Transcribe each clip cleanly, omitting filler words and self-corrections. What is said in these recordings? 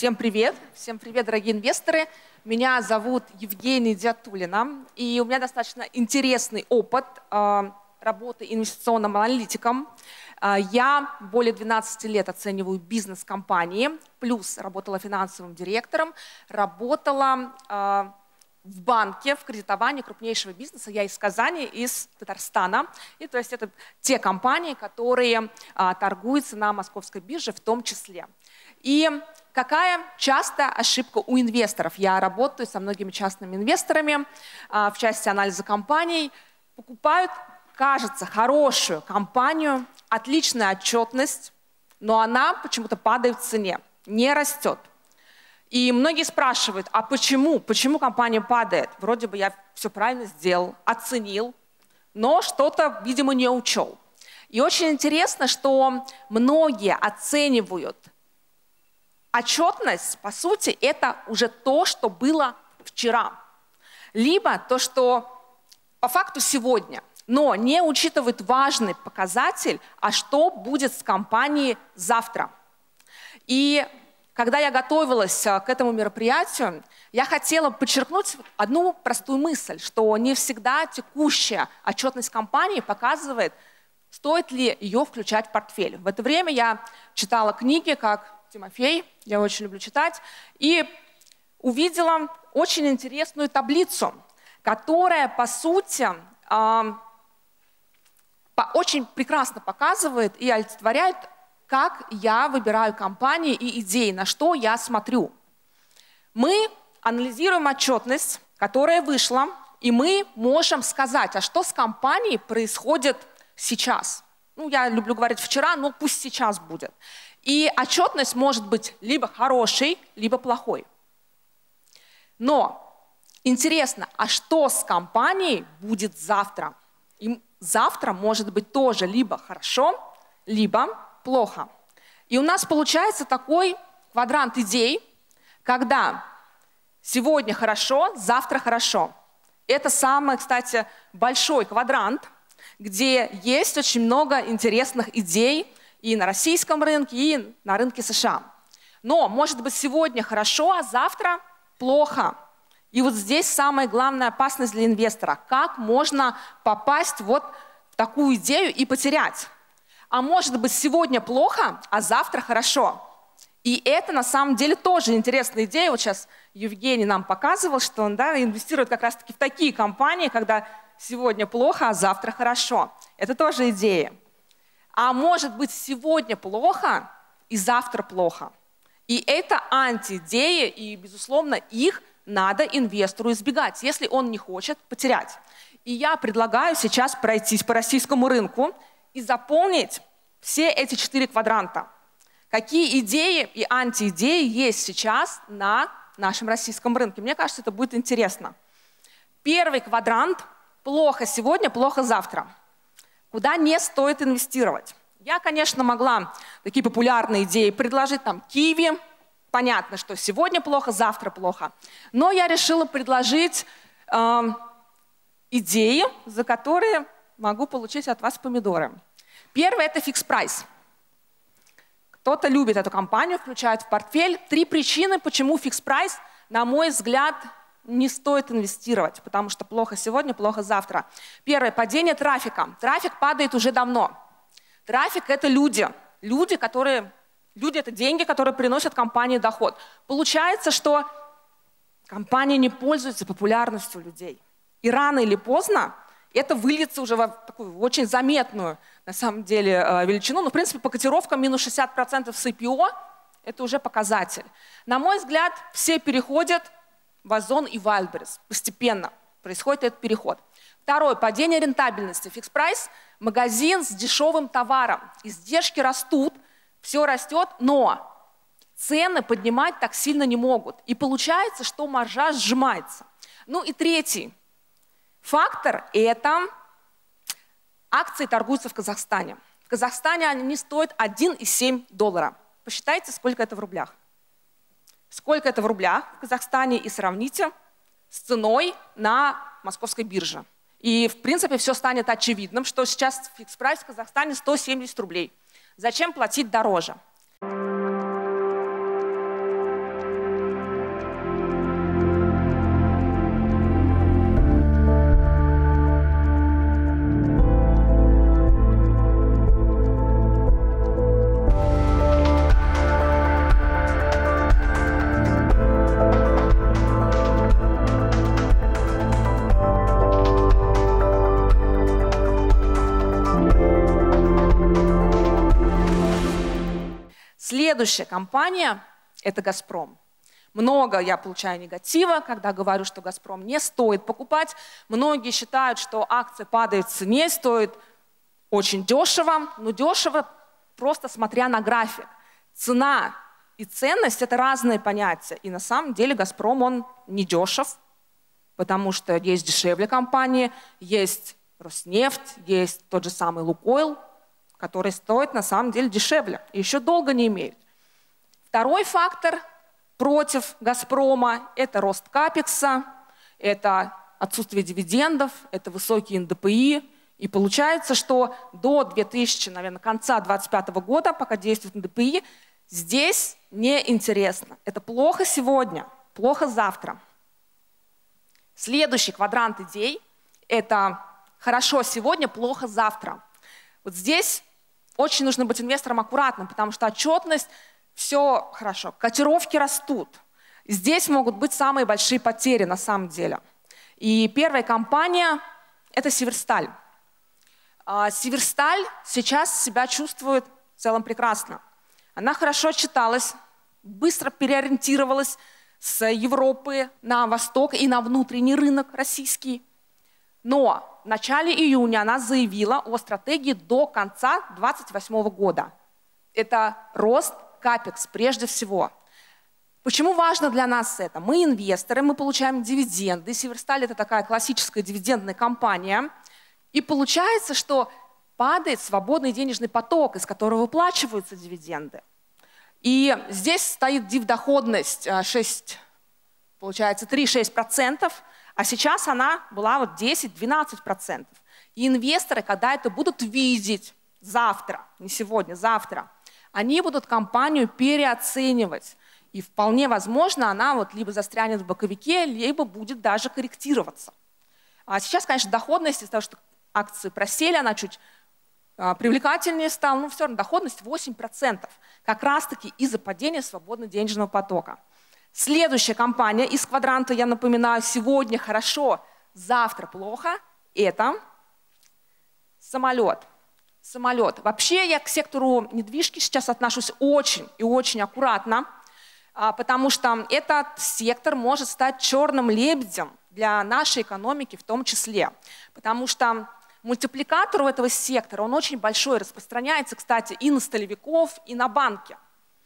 Всем привет, дорогие инвесторы. Меня зовут Евгения Дятулина, и у меня достаточно интересный опыт работы инвестиционным аналитиком. Я более 12 лет оцениваю бизнес-компании, плюс работала финансовым директором, работала в банке, в кредитовании крупнейшего бизнеса. Я из Казани, из Татарстана. И то есть это те компании, которые торгуются на московской бирже в том числе. И какая частая ошибка у инвесторов? Я работаю со многими частными инвесторами в части анализа компаний. Покупают, кажется, хорошую компанию, отличная отчетность, но она почему-то падает в цене, не растет. И многие спрашивают, а почему? Почему компания падает? Вроде бы я все правильно сделал, оценил, но что-то, видимо, не учел. И очень интересно, что многие оценивают отчетность, по сути, это уже то, что было вчера. Либо то, что по факту сегодня, но не учитывают важный показатель, а что будет с компанией завтра. И когда я готовилась к этому мероприятию, я хотела подчеркнуть одну простую мысль, что не всегда текущая отчетность компании показывает, стоит ли ее включать в портфель. В это время я читала книги, как Тимофей, я очень люблю читать, и увидела очень интересную таблицу, которая, по сути, очень прекрасно показывает и олицетворяет, как я выбираю компании и идеи, на что я смотрю. Мы анализируем отчетность, которая вышла, и мы можем сказать, а что с компанией происходит сейчас. Ну, я люблю говорить вчера, но пусть сейчас будет. И отчетность может быть либо хорошей, либо плохой. Но интересно, а что с компанией будет завтра? И завтра может быть тоже либо хорошо, либо плохо. И у нас получается такой квадрант идей, когда сегодня хорошо, завтра хорошо. Это самый, кстати, большой квадрант, где есть очень много интересных идей и на российском рынке, и на рынке США. Но может быть сегодня хорошо, а завтра плохо. И вот здесь самая главная опасность для инвестора. Как можно попасть вот в такую идею и потерять? А может быть сегодня плохо, а завтра хорошо. И это на самом деле тоже интересная идея. Вот сейчас Евгений нам показывал, что он инвестирует как раз-таки в такие компании, когда сегодня плохо, а завтра хорошо. Это тоже идея. А может быть сегодня плохо и завтра плохо. И это антиидеи, и, безусловно, их надо инвестору избегать, если он не хочет потерять. И я предлагаю сейчас пройтись по российскому рынку и заполнить все эти 4 квадранта. Какие идеи и антиидеи есть сейчас на нашем российском рынке? Мне кажется, это будет интересно. Первый квадрант – плохо сегодня, плохо завтра. Куда не стоит инвестировать? Я, конечно, могла такие популярные идеи предложить, там, Киви. Понятно, что сегодня плохо, завтра плохо. Но я решила предложить идеи, за которые могу получить от вас помидоры. Первое – это фикс прайс. Кто-то любит эту компанию, включает в портфель. 3 причины, почему фикс прайс, на мой взгляд, не стоит инвестировать, потому что плохо сегодня, плохо завтра. Первое – падение трафика. Трафик падает уже давно. Трафик – это люди. Люди – это деньги, которые приносят компании доход. Получается, что компания не пользуется популярностью людей. И рано или поздно это выльется уже в такую очень заметную, на самом деле, величину. Но, в принципе, по котировкам минус 60% с IPO – это уже показатель. На мой взгляд, все переходят в Озон и Wildberries. Постепенно происходит этот переход. Второе – падение рентабельности. Фикс-прайс – магазин с дешевым товаром. Издержки растут, все растет, но цены поднимать так сильно не могут. И получается, что маржа сжимается. Ну и третий фактор – это акции торгуются в Казахстане. В Казахстане они стоят $1,7. Посчитайте, сколько это в рублях. Сколько это в рублях в Казахстане и сравните с ценой на московской бирже. И, в принципе, все станет очевидным, что сейчас фикс-прайс в Казахстане 170 рублей. Зачем платить дороже? Следующая компания – это «Газпром». Много я получаю негатива, когда говорю, что «Газпром» не стоит покупать. Многие считают, что акция падает в цене, стоит очень дешево. Но дешево просто смотря на график. Цена и ценность – это разные понятия. И на самом деле «Газпром» он не дешев, потому что есть дешевле компании, есть Роснефть, есть тот же самый «Лукойл», который стоит на самом деле дешевле и еще долго не имеет. Второй фактор против «Газпрома» – это рост капекса, это отсутствие дивидендов, это высокие НДПИ. И получается, что до конца 2025 года, пока действует НДПИ, здесь неинтересно. Это плохо сегодня, плохо завтра. Следующий квадрант идей – это хорошо сегодня, плохо завтра. Вот здесь очень нужно быть инвестором аккуратным, потому что отчетность – все хорошо, котировки растут. Здесь могут быть самые большие потери на самом деле. И первая компания – это Северсталь. Северсталь сейчас себя чувствует в целом прекрасно. Она хорошо отчиталась, быстро переориентировалась с Европы на восток и на внутренний рынок российский. Но в начале июня она заявила о стратегии до конца 2028 года. Это рост капекс прежде всего. Почему важно для нас это? Мы инвесторы, мы получаем дивиденды. Северсталь – это такая классическая дивидендная компания. И получается, что падает свободный денежный поток, из которого выплачиваются дивиденды. И здесь стоит дивдоходность 3-6%, а сейчас она была 10-12%. И инвесторы, когда это будут видеть завтра, не сегодня, завтра, они будут компанию переоценивать. И вполне возможно, она либо застрянет в боковике, либо будет даже корректироваться. А сейчас, конечно, доходность из-за того, что акции просели, она чуть привлекательнее стала, но все равно доходность 8%. Как раз-таки из-за падения свободного денежного потока. Следующая компания из квадранта, я напоминаю, сегодня хорошо, завтра плохо, это самолет. Вообще я к сектору недвижки сейчас отношусь очень и очень аккуратно, потому что этот сектор может стать черным лебедем для нашей экономики в том числе. Потому что мультипликатор у этого сектора, он очень большой, распространяется, кстати, и на столевиков, и на банки.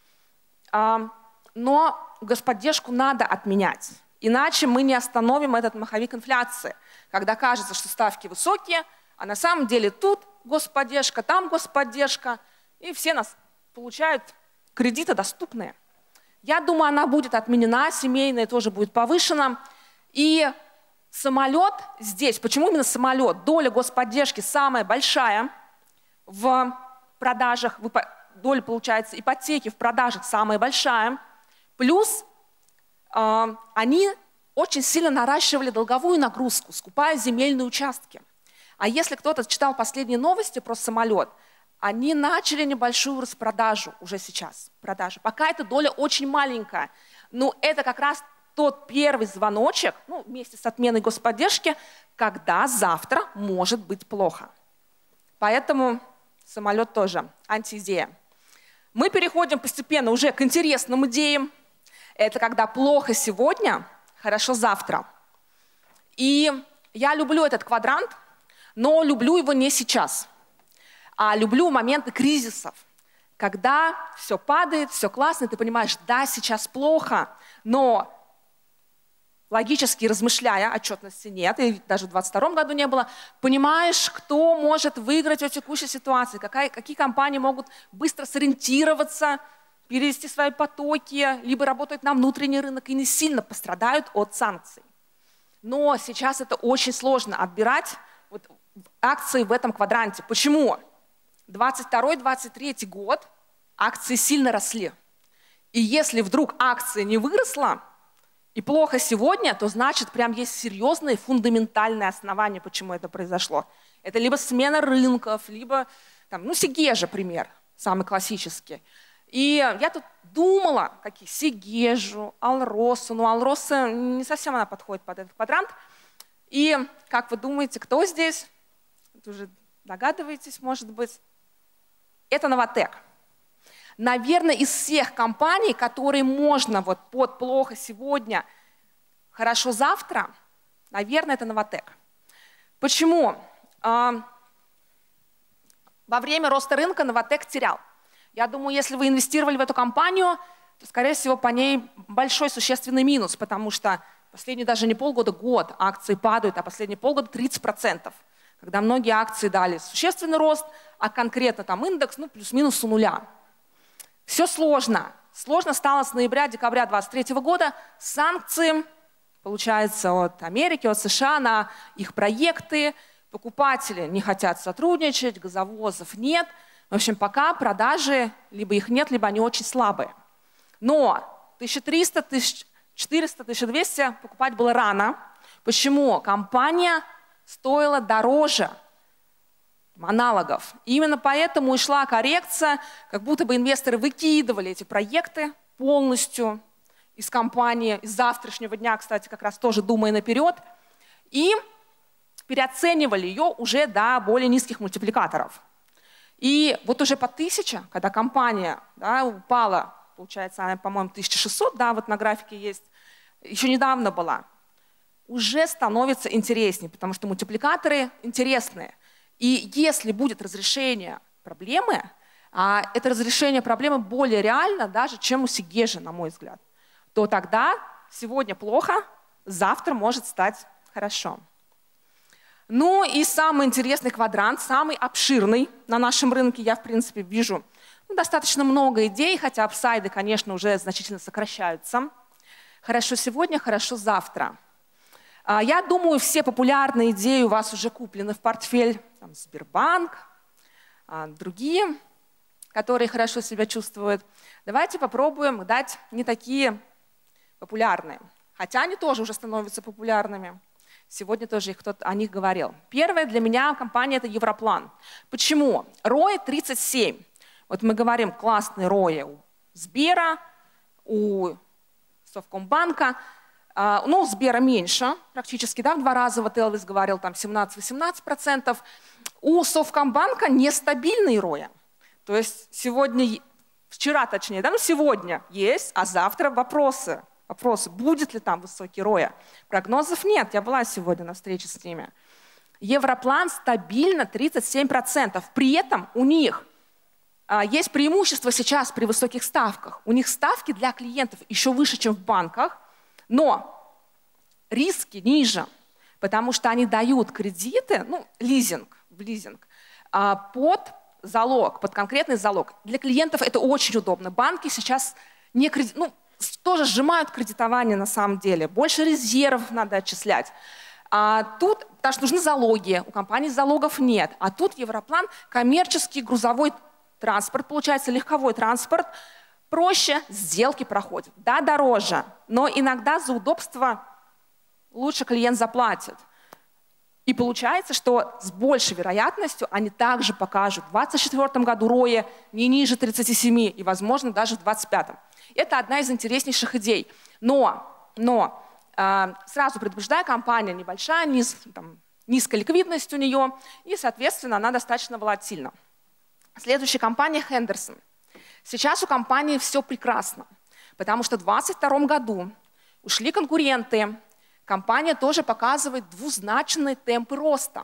Но господдержку надо отменять, иначе мы не остановим этот маховик инфляции, когда кажется, что ставки высокие, а на самом деле тут господдержка, там господдержка, и все нас получают кредиты доступные. Я думаю, она будет отменена, семейная тоже будет повышена. И самолет здесь, почему именно самолет? Доля господдержки самая большая в продажах, доля, получается, ипотеки в продажах самая большая. Плюс они очень сильно наращивали долговую нагрузку, скупая земельные участки. А если кто-то читал последние новости про самолет, они начали небольшую распродажу уже сейчас. Пока эта доля очень маленькая. Но это как раз тот первый звоночек, вместе с отменой господдержки, когда завтра может быть плохо. Поэтому самолет тоже антиидея. Мы переходим постепенно уже к интересным идеям. Это когда плохо сегодня, хорошо завтра. И я люблю этот квадрант, но люблю его не сейчас, а люблю моменты кризисов, когда все падает, все классно, и ты понимаешь, да, сейчас плохо, но логически размышляя, отчетности нет, и даже в 2022 году не было, понимаешь, кто может выиграть в текущей ситуации, какие компании могут быстро сориентироваться, перевести свои потоки, либо работать на внутренний рынок и не сильно пострадают от санкций. Но сейчас это очень сложно отбирать акции в этом квадранте. Почему? 22-23 год акции сильно росли. И если вдруг акция не выросла и плохо сегодня, то значит прям есть серьезные фундаментальные основания, почему это произошло. Это либо смена рынков, либо Сигежа пример, самый классический. И я тут думала, какие Сигежу, Алросу. Но Алроса не совсем она подходит под этот квадрант. И как вы думаете, кто здесь? Вы уже догадываетесь, может быть. Это Новатэк. Наверное, из всех компаний, которые можно вот под плохо сегодня, хорошо завтра, наверное, это Новатэк. Почему? Во время роста рынка Новатэк терял. Я думаю, если вы инвестировали в эту компанию, то, скорее всего, по ней большой существенный минус, потому что последние даже не полгода, год акции падают, а последние полгода 30%. Когда многие акции дали существенный рост, а конкретно там индекс, ну, плюс-минус у нуля. Все сложно. Сложно стало с ноября-декабря 2023 года. Санкции, получается, от Америки, от США на их проекты. Покупатели не хотят сотрудничать, газовозов нет. В общем, пока продажи либо их нет, либо они очень слабые. Но 1300, 1400, 1200 покупать было рано. Почему? Компания стоила дороже аналогов. И именно поэтому и шла коррекция, как будто бы инвесторы выкидывали эти проекты полностью из компании, из завтрашнего дня, кстати, как раз тоже думая наперед, и переоценивали ее уже до более низких мультипликаторов. И вот уже по 1000, когда компания упала, получается, она, по-моему, 1600, да, вот на графике есть, еще недавно была, уже становится интереснее, потому что мультипликаторы интересные. И если будет разрешение проблемы, а это разрешение проблемы более реально даже, чем у Сигежи, на мой взгляд, то тогда сегодня плохо, завтра может стать хорошо. Ну и самый интересный квадрант, самый обширный на нашем рынке, я в принципе вижу достаточно много идей, хотя апсайды, конечно, уже значительно сокращаются. Хорошо сегодня, хорошо завтра. Я думаю, все популярные идеи у вас уже куплены в портфель. Там, Сбербанк, другие, которые хорошо себя чувствуют. Давайте попробуем дать не такие популярные, хотя они тоже уже становятся популярными. Сегодня тоже кто-то о них говорил. Первая для меня компания – это Европлан. Почему? ROE 37. Вот мы говорим классный ROE у Сбера, у Совкомбанка. Ну, у Сбера меньше, практически, да, в 2 раза, вот Элвис говорил, там 17-18%. У Совкомбанка нестабильный ROE. То есть сегодня, вчера точнее, да, ну сегодня есть, а завтра вопросы. Вопросы, будет ли там высокий ROE. Прогнозов нет, я была сегодня на встрече с ними. Европлан стабильно 37%. При этом у них есть преимущество сейчас при высоких ставках. У них ставки для клиентов еще выше, чем в банках, но риски ниже, потому что они дают кредиты, ну, лизинг, под залог, под конкретный залог. Для клиентов это очень удобно. Банки сейчас не тоже сжимают кредитование на самом деле. Больше резервов надо отчислять. Тут, потому что нужны залоги, у компаний залогов нет. А тут Европлан коммерческий грузовой транспорт, получается, легковой транспорт, проще, сделки проходят. Да, дороже, но иногда за удобство лучше клиент заплатит. И получается, что с большей вероятностью они также покажут в 2024 году ROE не ниже 37 и, возможно, даже в 2025. Это одна из интереснейших идей. Но сразу предупреждаю, компания небольшая, низкая ликвидность у нее, и, соответственно, она достаточно волатильна. Следующая компания Хендерсон. Сейчас у компании все прекрасно, потому что в 2022 году ушли конкуренты, компания тоже показывает двузначные темпы роста.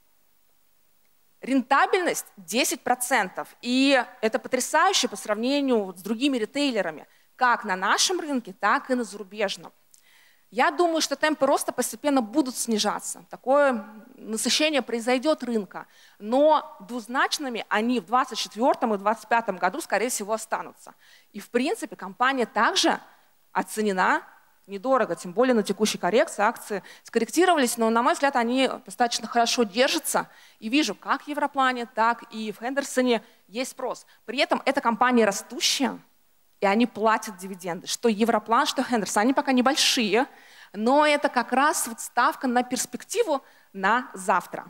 Рентабельность 10%, и это потрясающе по сравнению с другими ритейлерами, как на нашем рынке, так и на зарубежном. Я думаю, что темпы роста постепенно будут снижаться. Такое насыщение произойдет рынка. Но двузначными они в 2024 и 2025 году, скорее всего, останутся. И, в принципе, компания также оценена недорого, тем более на текущей коррекции акции скорректировались, но, на мой взгляд, они достаточно хорошо держатся. И вижу, как в Европлане, так и в Хендерсоне есть спрос. При этом эта компания растущая, и они платят дивиденды. Что Европлан, что Хендерсон. Они пока небольшие, но это как раз вот ставка на перспективу на завтра.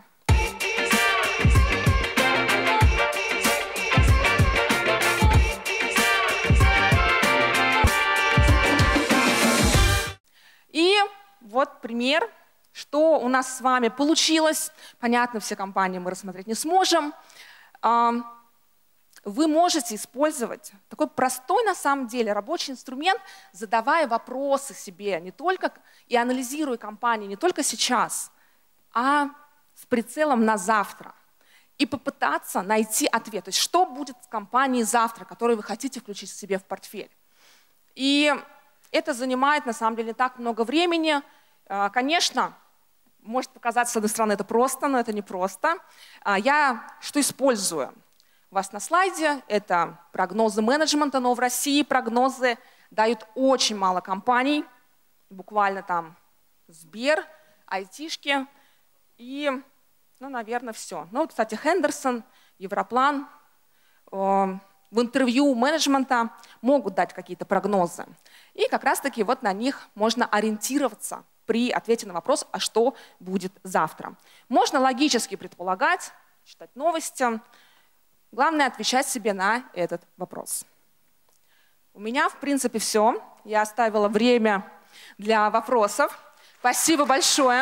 И вот пример, что у нас с вами получилось. Понятно, все компании мы рассмотреть не сможем. вы можете использовать такой простой на самом деле рабочий инструмент, задавая вопросы себе не только и анализируя компании не только сейчас, а с прицелом на завтра. И попытаться найти ответ. То есть что будет с компанией завтра, которую вы хотите включить себе в портфель. И это занимает на самом деле не так много времени. Конечно, может показаться, с одной стороны, это просто, но это не просто. Я что использую? У вас на слайде это прогнозы менеджмента, но в России прогнозы дают очень мало компаний, буквально там Сбер, айтишки и, ну, наверное, все. Ну, вот, кстати, Хендерсон, Европлан в интервью менеджмента могут дать какие-то прогнозы. И как раз-таки вот на них можно ориентироваться при ответе на вопрос, а что будет завтра. Можно логически предполагать, читать новости. Главное отвечать себе на этот вопрос. У меня, в принципе, все. Я оставила время для вопросов. Спасибо большое.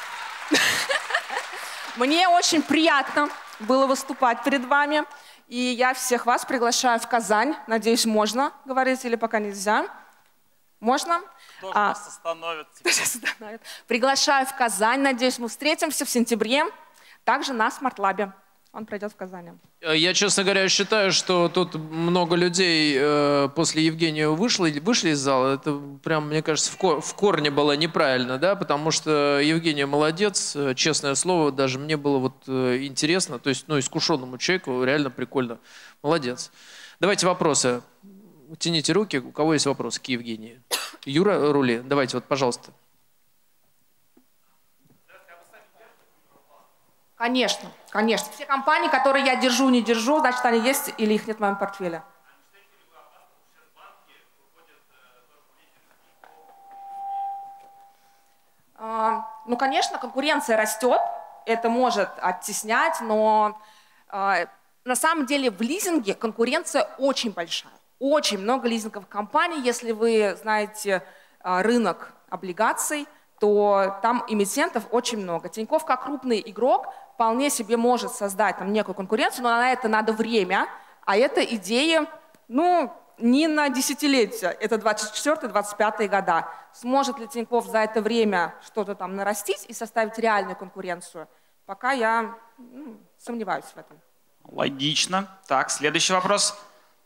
Мне очень приятно было выступать перед вами. И я всех вас приглашаю в Казань. Надеюсь, можно говорить или пока нельзя? Можно? Кто же нас остановит? Приглашаю в Казань. Надеюсь, мы встретимся в сентябре. Также на Смартлабе. Он пройдет в Казани. Я, честно говоря, считаю, что тут много людей после Евгения вышли из зала. Это прям, мне кажется, в корне было неправильно, да, потому что Евгения молодец, честное слово, даже мне было вот интересно, то есть, ну, искушенному человеку реально прикольно. Молодец. Давайте вопросы. Тяните руки, у кого есть вопросы к Евгении? Юра Рули, давайте, вот, пожалуйста. Конечно, конечно. Все компании, которые я держу, не держу, значит, они есть или их нет в моем портфеле. Ну, конечно, конкуренция растет, это может оттеснять, но на самом деле в лизинге конкуренция очень большая. Очень много лизинговых компаний. Если вы знаете рынок облигаций, то там эмитентов очень много. Тинькофф, как крупный игрок, вполне себе может создать там некую конкуренцию, но на это надо время, а это идея, ну, не на десятилетия, это 24-25 года. Сможет ли Тинькофф за это время что-то там нарастить и составить реальную конкуренцию? Пока я сомневаюсь в этом. Логично. Так, следующий вопрос.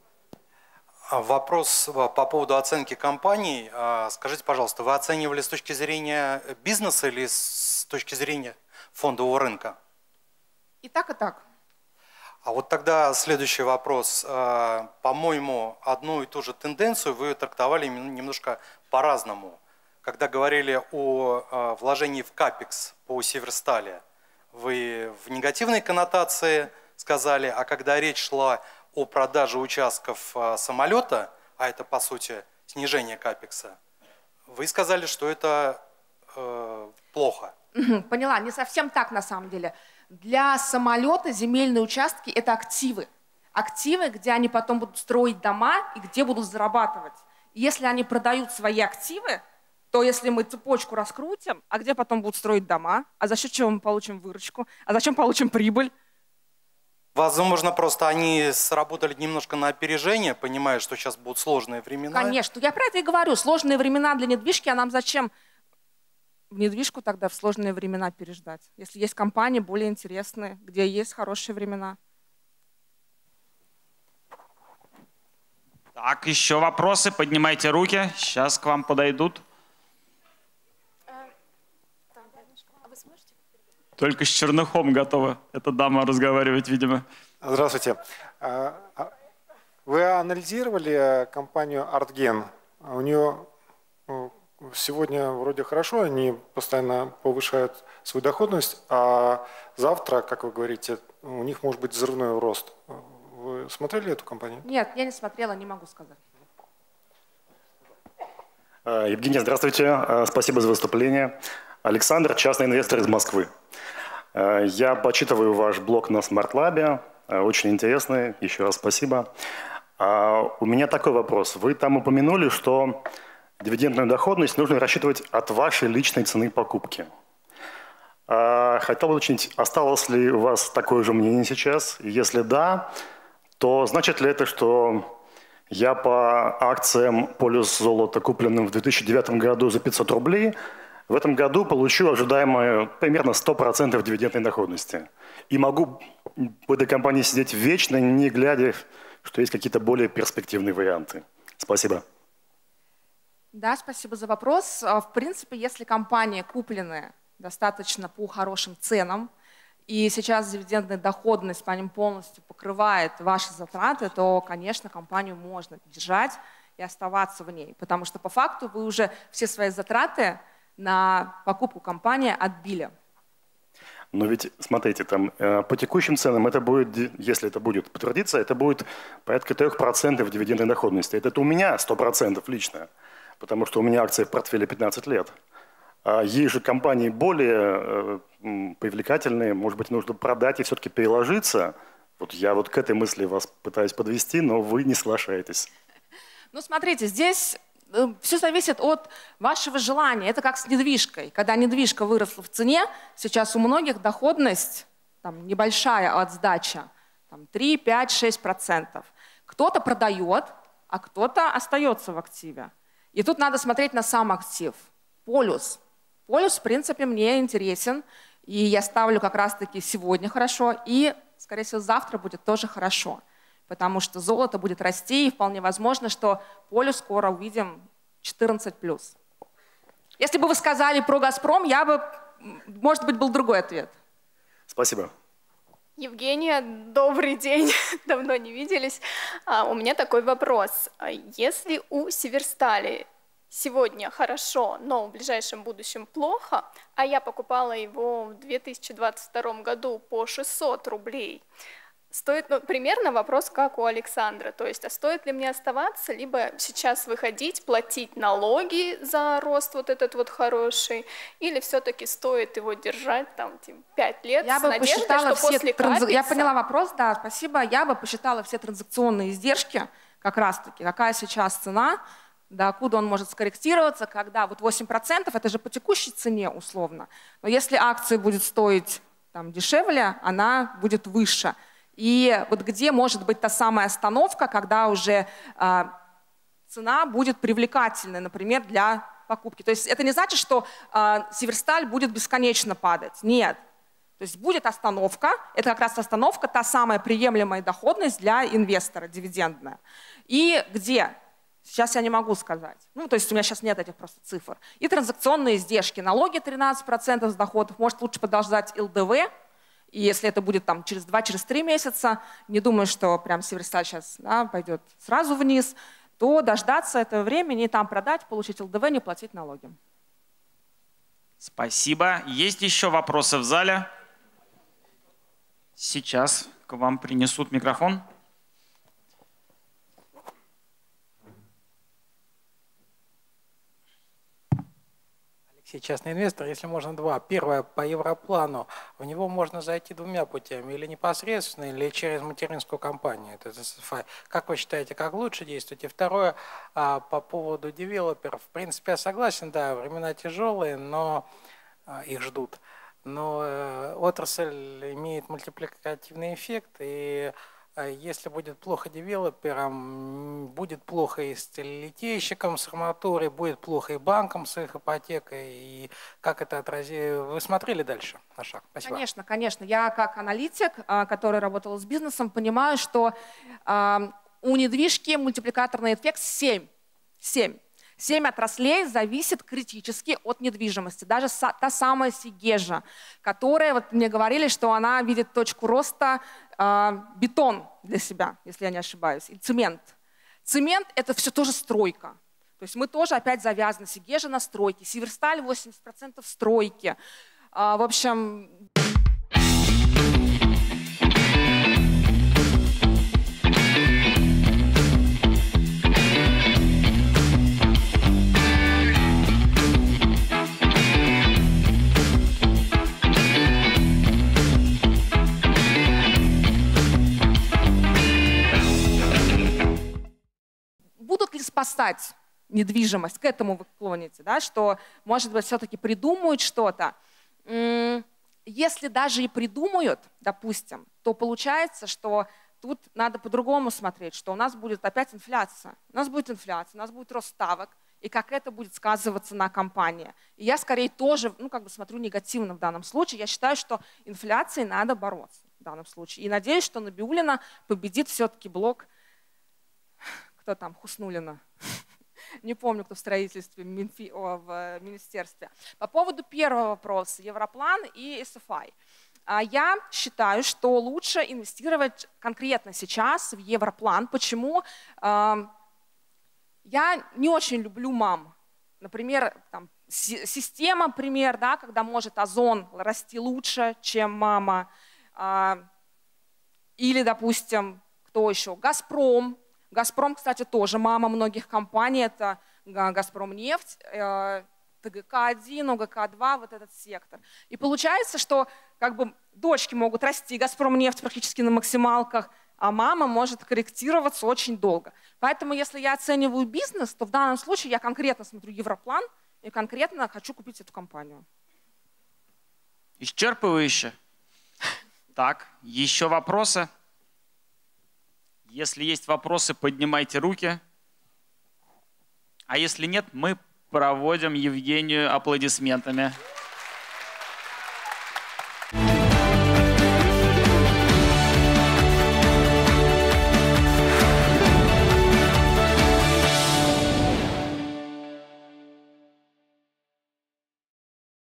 Вопрос по поводу оценки компаний. Скажите, пожалуйста, вы оценивали с точки зрения бизнеса или с точки зрения фондового рынка? И так, и так. А вот тогда следующий вопрос. По-моему, одну и ту же тенденцию вы трактовали немножко по-разному. Когда говорили о вложении в капекс по Северстали, вы в негативной коннотации сказали, а когда речь шла о продаже участков самолета, а это по сути снижение капекса, вы сказали, что это плохо. Поняла, не совсем так на самом деле. Для самолета земельные участки – это активы. Активы, где они потом будут строить дома и где будут зарабатывать. И если они продают свои активы, то если мы цепочку раскрутим, а где потом будут строить дома, а за счет чего мы получим выручку, а зачем получим прибыль? Возможно, просто они сработали немножко на опережение, понимая, что сейчас будут сложные времена. Конечно, я про это и говорю. Сложные времена для недвижки, а нам зачем в недвижку тогда в сложные времена переждать? Если есть компании более интересные, где есть хорошие времена. Так, еще вопросы? Поднимайте руки, сейчас к вам подойдут. Только с Черныхом готова эта дама разговаривать, видимо. Здравствуйте. Вы анализировали компанию Артген? У нее сегодня вроде хорошо, они постоянно повышают свою доходность, а завтра, как вы говорите, у них может быть взрывной рост. Вы смотрели эту компанию? Нет, я не смотрела, не могу сказать. Евгений, здравствуйте. Спасибо за выступление. Александр, частный инвестор из Москвы. Я почитываю ваш блог на SmartLab. Очень интересный. Еще раз спасибо. У меня такой вопрос. Вы там упомянули, что дивидендную доходность нужно рассчитывать от вашей личной цены покупки. Хотел бы уточнить, осталось ли у вас такое же мнение сейчас? Если да, то значит ли это, что я по акциям «Полюс золота», купленным в 2009 году за 500 рублей, в этом году получу ожидаемое примерно 100% дивидендной доходности? И могу в этой компании сидеть вечно, не глядя, что есть какие-то более перспективные варианты? Спасибо. Да, спасибо за вопрос. В принципе, если компания купленная достаточно по хорошим ценам, и сейчас дивидендная доходность по ним полностью покрывает ваши затраты, то, конечно, компанию можно держать и оставаться в ней. Потому что по факту вы уже все свои затраты на покупку компании отбили. Но ведь, смотрите, там по текущим ценам это будет, если это будет подтвердиться, это будет порядка 3% дивидендной доходности. Это у меня 100% лично, потому что у меня акции в портфеле 15 лет. А есть же компании более привлекательные, может быть, нужно продать и все-таки переложиться. Вот я вот к этой мысли вас пытаюсь подвести, но вы не соглашаетесь. Ну, смотрите, здесь все зависит от вашего желания. Это как с недвижкой. Когда недвижка выросла в цене, сейчас у многих доходность там, небольшая от сдачи, там, 3, 5, 6%. Кто-то продает, а кто-то остается в активе. И тут надо смотреть на сам актив. Полюс. Полюс, в принципе, мне интересен, и я ставлю как раз-таки сегодня хорошо, и, скорее всего, завтра будет тоже хорошо, потому что золото будет расти, и вполне возможно, что полюс скоро увидим 14+. Если бы вы сказали про «Газпром», я бы, может быть, был другой ответ. Спасибо. Евгения, добрый день, давно не виделись. У меня такой вопрос. Если у Северстали сегодня хорошо, но в ближайшем будущем плохо, а я покупала его в 2022 году по 600 рублей, стоит, примерно вопрос, как у Александра, то есть, а стоит ли мне оставаться, либо сейчас выходить, платить налоги за рост вот этот вот хороший, или все-таки стоит его держать там 5 лет с надеждой, что после капекса... Я поняла вопрос, да, спасибо. Я бы посчитала все транзакционные издержки, как раз-таки, какая сейчас цена, докуда он может скорректироваться, когда вот 8%, это же по текущей цене условно, но если акция будет стоить там, дешевле, она будет выше. И вот где может быть та самая остановка, когда уже цена будет привлекательной, например, для покупки. То есть это не значит, что Северсталь будет бесконечно падать. Нет. То есть будет остановка, это как раз остановка, та самая приемлемая доходность для инвестора, дивидендная. И где? Сейчас я не могу сказать. Ну, то есть у меня сейчас нет этих просто цифр. И транзакционные издержки, налоги 13% с доходов, может лучше подождать ЛДВ, и если это будет там через 2-3 месяца, не думаю, что прям Северсталь сейчас пойдет сразу вниз, то дождаться этого времени, там продать, получить ЛДВ, не платить налоги. Спасибо. Есть еще вопросы в зале? Сейчас к вам принесут микрофон. Частный инвестор, если можно два. Первое, по Европлану, в него можно зайти двумя путями, или непосредственно, или через материнскую компанию. Это SFI. Как вы считаете, как лучше действовать? И второе, по поводу девелоперов. В принципе, я согласен, да, времена тяжелые, но их ждут. Но отрасль имеет мультипликативный эффект, и если будет плохо девелоперам, будет плохо и литейщикам с арматурой, будет плохо и банкам с их ипотекой. И как это отразит? Вы смотрели дальше на шаг? Спасибо. Конечно, конечно. Я как аналитик, который работал с бизнесом, понимаю, что у недвижки мультипликаторный эффект 7. 7 отраслей зависит критически от недвижимости. Даже та самая Сигежа, которая, вот мне говорили, что она видит точку роста бетон для себя, если я не ошибаюсь, и цемент. Цемент – это все тоже стройка. То есть мы тоже опять завязаны. Сигежа на стройке, Северсталь 80% стройки. В общем… Будут ли спасать недвижимость? К этому вы клоните, да? Что, может быть, все-таки придумают что-то. Если даже и придумают, допустим, то получается, что тут надо по-другому смотреть, что у нас будет опять инфляция. У нас будет инфляция, у нас будет рост ставок, и как это будет сказываться на компании. И я скорее тоже смотрю негативно в данном случае. Я считаю, что инфляцией надо бороться в данном случае. И надеюсь, что Набиуллина победит все-таки блок, кто там, Хуснуллина. Не помню, кто в строительстве, в министерстве. По поводу первого вопроса, Европлан и SFI. Я считаю, что лучше инвестировать конкретно сейчас в Европлан. Почему? Я не очень люблю мам. Например, там, система, пример, да, когда может Озон расти лучше, чем мама. Или, допустим, кто еще? Газпром. Газпром, кстати, тоже мама многих компаний. Это Газпромнефть, ТГК-1, ОГК-2, вот этот сектор. И получается, что дочки могут расти, Газпромнефть практически на максималках, а мама может корректироваться очень долго. Поэтому если я оцениваю бизнес, то в данном случае я конкретно смотрю Европлан и конкретно хочу купить эту компанию. Исчерпывающе. Так, еще вопросы? Если есть вопросы, поднимайте руки. А если нет, мы проводим Евгению аплодисментами.